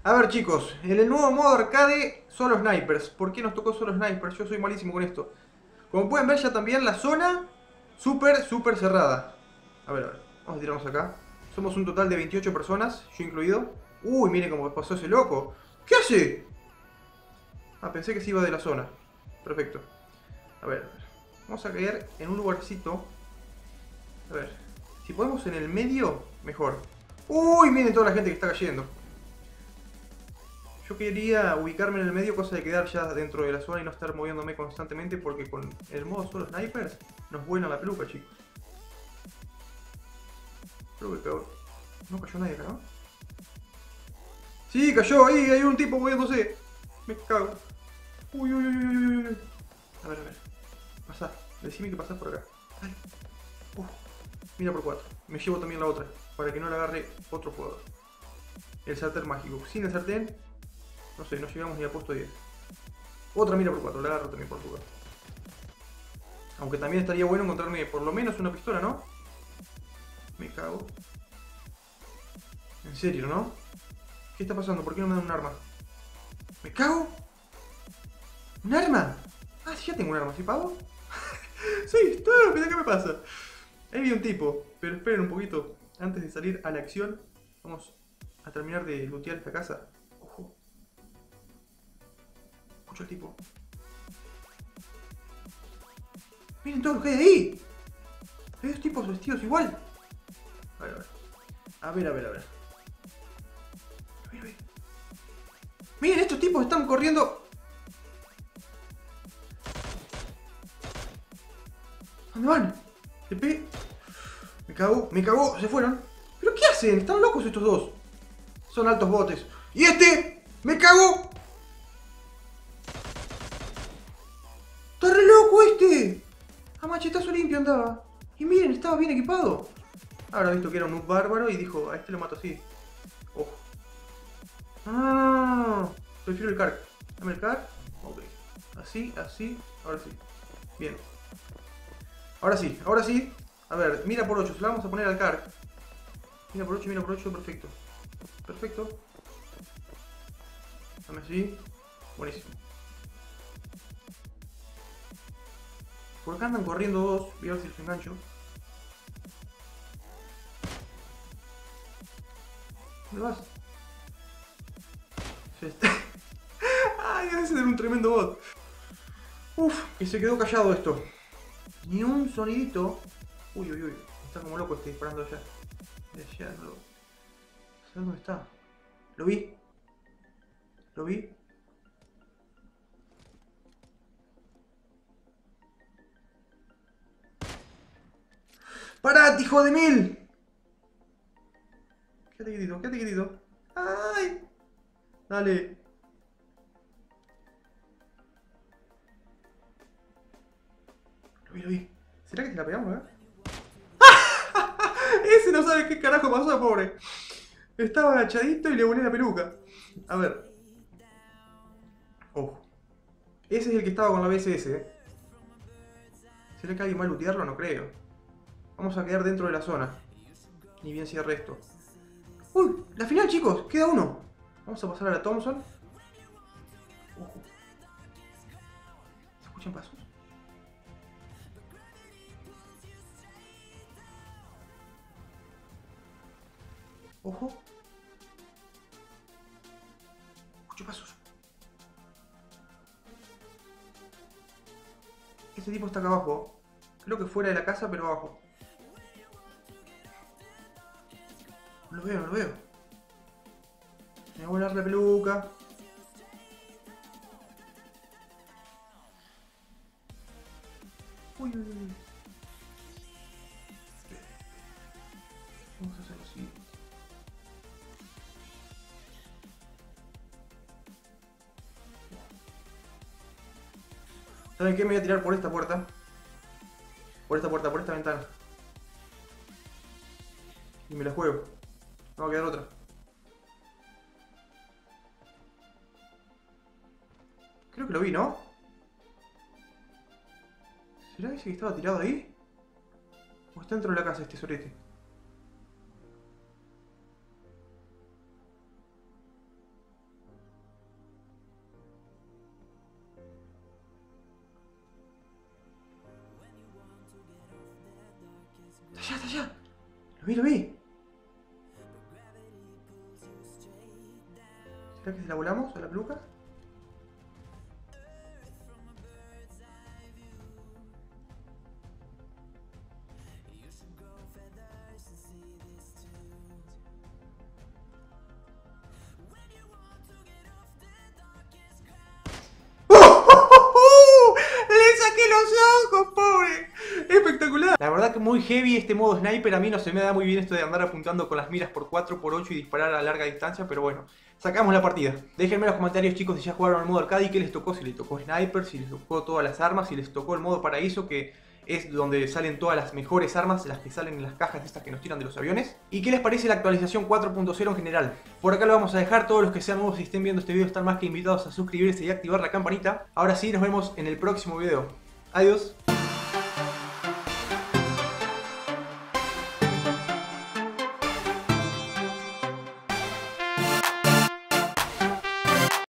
A ver chicos, en el nuevo modo arcade, solo snipers. ¿Por qué nos tocó solo snipers? Yo soy malísimo con esto. Como pueden ver ya también la zona súper cerrada. A ver, vamos a tirarnos acá. Somos un total de 28 personas, yo incluido. Uy, miren cómo pasó ese loco. ¿Qué hace? Ah, pensé que se iba de la zona. Perfecto. A ver. Vamos a caer en un lugarcito. A ver. Si podemos en el medio, mejor. Uy, miren toda la gente que está cayendo. Yo quería ubicarme en el medio, cosa de quedar ya dentro de la zona y no estar moviéndome constantemente, porque con el modo solo snipers nos vuelan la peluca, chicos. Creo que peor. No cayó nadie acá, ¿no? Sí, cayó ahí, hay un tipo moviéndose. Me cago. Uy. A ver. Pasá. Decime que pasás por acá. Ay. Uf. Mira por 4. Me llevo también la otra, para que no la agarre otro jugador. El sartén mágico. Sin el sartén, no sé, no llegamos ni al puesto 10. Otra mira por 4, la agarro también por jugar. Aunque también estaría bueno encontrarme por lo menos una pistola, ¿no? Me cago. En serio, ¿no? ¿Qué está pasando? ¿Por qué no me dan un arma? ¿Me cago? ¿Un arma? Ah, sí, ya tengo un arma, ¿sí pago? Sí, estúpido, ¿qué me pasa? Ahí vi un tipo, pero esperen un poquito. Antes de salir a la acción, vamos a terminar de lootear esta casa. Ojo. Escucho al tipo. Miren todos los que hay ahí. Hay dos tipos vestidos igual. A ver. A ver. Miren, estos tipos están corriendo. ¿Dónde van? Le pegué. Me cagó, se fueron. ¿Pero qué hacen? Están locos estos dos. Son altos botes. ¡Y este! ¡Me cagó! ¡Está re loco este! A machetazo limpio andaba. Y miren, estaba bien equipado. Habrá visto que era un noob bárbaro y dijo, a este lo mato así. Ojo. Ah, prefiero el CARC. Dame el CARC. Ok. Así. Ahora sí. Bien. Ahora sí. A ver, mira por 8. Se la vamos a poner al CARC. Mira por 8. Perfecto. Dame así. Buenísimo. Por acá andan corriendo dos. Voy a ver si los engancho. ¿Dónde vas? Ay, debe ser un tremendo bot. Uf, que se quedó callado esto. Ni un sonidito. Uy. Está como loco este disparando allá. De allá no lo... ¿Sabes dónde está? Lo vi. ¡Parate, hijo de mil! Quédate quietito. ¡Ay! Dale. Lo vi. ¿Será que se la pegamos, Ese no sabe qué carajo pasó, pobre. Estaba agachadito y le volé la peluca. A ver. Ojo. Ese es el que estaba con la BSS, ¿Será que alguien va a lootearlo? No creo. Vamos a quedar dentro de la zona. Ni bien cierre esto. ¡Uy! La final, chicos. Queda uno. Vamos a pasar a la Thompson. Ojo. ¿Se escuchan pasos? Ojo. Escucho pasos. Ese tipo está acá abajo. Creo que fuera de la casa, pero abajo. No lo veo. Me va a volar la peluca. Uy. Vamos a hacerlo así. ¿Saben qué? Me voy a tirar por esta puerta. Por esta ventana. Y me la juego. No va a quedar otra. Creo que lo vi, ¿no? ¿Será ese que estaba tirado ahí? ¿O está dentro de la casa este sorete? allá! ¡Lo vi, lo vi! ¿Será que se la volamos a la peluca? ¡Le saqué los ojos, pobre! ¡Espectacular! La verdad que muy heavy este modo sniper. A mí no se me da muy bien esto de andar apuntando con las miras por 4x8 y disparar a larga distancia, pero bueno, sacamos la partida. Déjenme en los comentarios, chicos, si ya jugaron al modo arcade y qué les tocó. Si les tocó sniper, si les tocó todas las armas, si les tocó el modo paraíso, que es donde salen todas las mejores armas, las que salen en las cajas estas que nos tiran de los aviones. ¿Y qué les parece la actualización 4.0 en general? Por acá lo vamos a dejar. Todos los que sean nuevos y estén viendo este video están más que invitados a suscribirse y activar la campanita. Ahora sí, nos vemos en el próximo video. Adiós.